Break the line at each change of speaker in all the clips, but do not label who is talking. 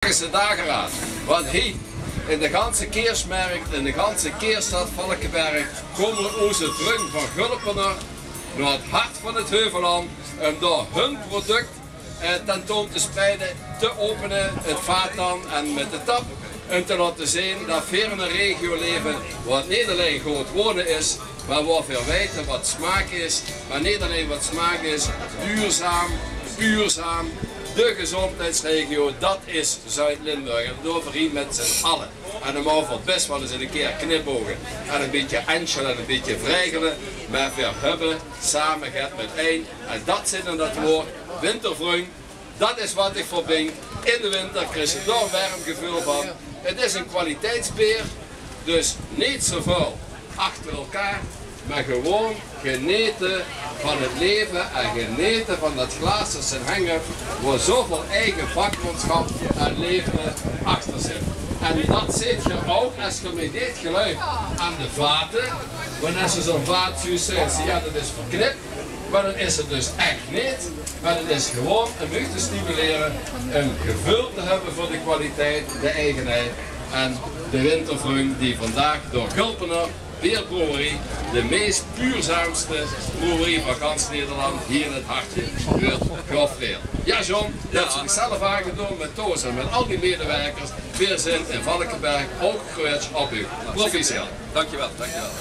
pakken ze dageraad. Want hier in de ganse Keersmarkt, in de ganse Keerstad Valkenberg, komen onze vrienden van Gulpener naar het hart van het Heuvelland om daar hun product tentoon te spreiden, te openen, het vaat dan en met de tap. En te laten zien dat we in een regio leven waar het niet alleen goed wonen is, maar waar we weten wat smaak is. Maar niet alleen wat smaak is, duurzaam, de gezondheidsregio, dat is Zuid-Limburg. En dat doen we hier met z'n allen. En dan mogen we best wel eens een keer knipogen en een beetje enchelen en een beetje vrijgelen. Maar we hebben samen gaat met één. En dat zit in dat woord wintervreugd. Dat is wat ik verbind. In de winter krijg je daar een warm gevoel van. Het is een kwaliteitsbeer, dus niet zoveel achter elkaar, maar gewoon genieten van het leven en genieten van dat glazen hangen waar zoveel eigen vakmanschap en leven achter zit. En dat zit je ook als je met dit geluid aan de vaten, wanneer ze zo'n vaat zeggen, ja dat is verknipt, maar dan is het dus echt niet. Maar het is gewoon om u te stimuleren, een gevoel te hebben voor de kwaliteit, de eigenheid en de wintervreugd die vandaag door Gulpener Beerbrouwerie, de meest puurzaamste brouwerie van gans Nederland, hier in het hartje gebeurt, geoffreerd. Ja John, dat heeft zichzelf aangedaan met Toos en met al die medewerkers, weer zijn in Valkenberg, ook groot op u. Proficiat.
Dankjewel, dankjewel.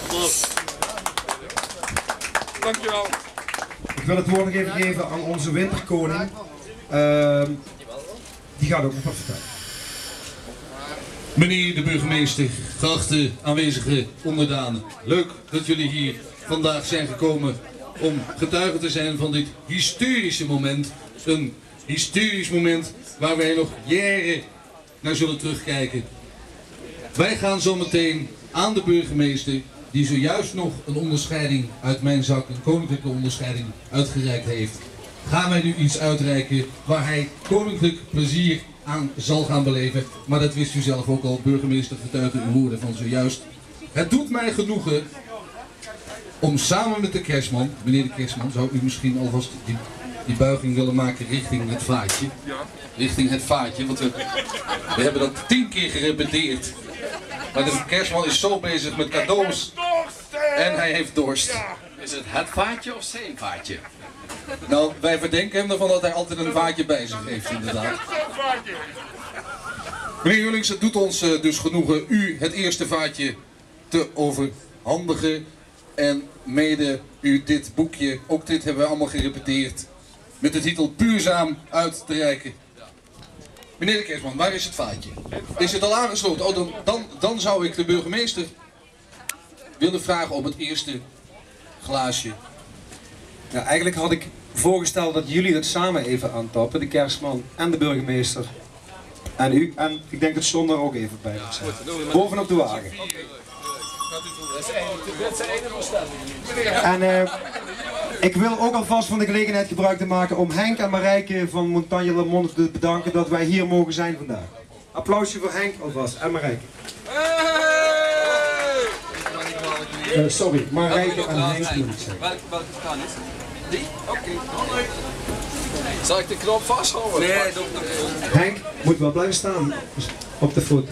Dankjewel.
Ik wil het woord nog even geven aan onze winterkoning. Die gaat ook nog wat vertellen.
Meneer de burgemeester, geachte aanwezige onderdanen. Leuk dat jullie hier vandaag zijn gekomen om getuige te zijn van dit historische moment. Een historisch moment waar wij nog jaren naar zullen terugkijken. Wij gaan zo meteen aan de burgemeester, die zojuist nog een onderscheiding uit mijn zak, een koninklijke onderscheiding uitgereikt heeft, gaan wij nu iets uitreiken waar hij koninklijk plezier aan zal gaan beleven. Maar dat wist u zelf ook al, burgemeester, getuige uw woorden van zojuist. Het doet mij genoegen om samen met de kerstman, meneer de kerstman, zou u misschien alvast die buiging willen maken richting het vaatje. Richting het vaatje, want we hebben dat 10 keer gerepeteerd. Maar de kerstman is zo bezig met cadeaus en hij heeft dorst.
Is het vaatje of zijn vaatje?
Nou, wij verdenken hem ervan dat hij altijd een vaatje bij zich heeft, inderdaad. Meneer Jullings, het doet ons dus genoegen u het eerste vaatje te overhandigen. En mede u dit boekje, ook dit hebben we allemaal gerepeteerd, met de titel Puurzaam uit te reiken. Meneer de kerstman, waar is het vaatje? Is het al aangesloten? Oh, dan zou ik de burgemeester willen vragen om het eerste glaasje.
Ja, eigenlijk had ik voorgesteld dat jullie het samen even aantappen, de kerstman en de burgemeester. En u, en ik denk dat John daar ook even bij moet zijn. Bovenop de wagen. En ik wil ook alvast van de gelegenheid gebruik te maken om Henk en Marijke van Montagne Le Monde te bedanken dat wij hier mogen zijn vandaag. Applausje voor Henk alvast en Marijke. Sorry, Marijke en Henk moet ik zeggen.
Welke staan is het? Die? Oké.
Zal ik de knop vasthouden?
Nee, doe.
Henk moet wel blijven staan op de foto.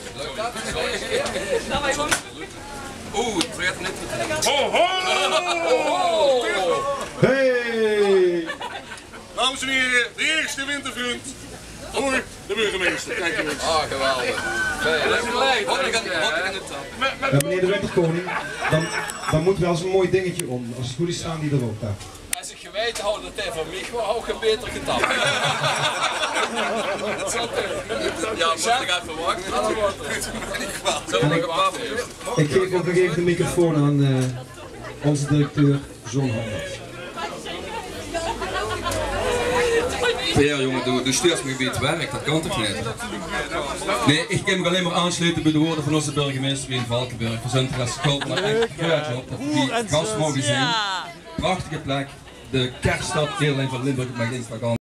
Oeh, ik vergeet net wat te
Ho ho!
Hey!
Dames en heren, de eerste wintervreugd voor de burgemeester. Kijk eens.
Ah, geweldig.
Wat ik aan het
Meneer de winterkoning, dan moet wel zo'n mooi dingetje om. Als het goed is staan die er ook daar.
Als ik geweten hou dat hij van mij gewoon ook een beter getapt.
Ja, moet ik even wachten. Zo nog een paar minuten.
Ik geef ook nog even de microfoon aan onze directeur John Handels.
Ja jongen, de stuursgebied werkt, dat kan toch niet? Nee, ik kan me alleen maar aansluiten bij de woorden van onze burgemeester in Valkenburg. We zijn er gekomen naar echt groot op dat we die gast mogen zien. Prachtige plek, de kerststad, niet alleen van Limburg, maar in Instagram.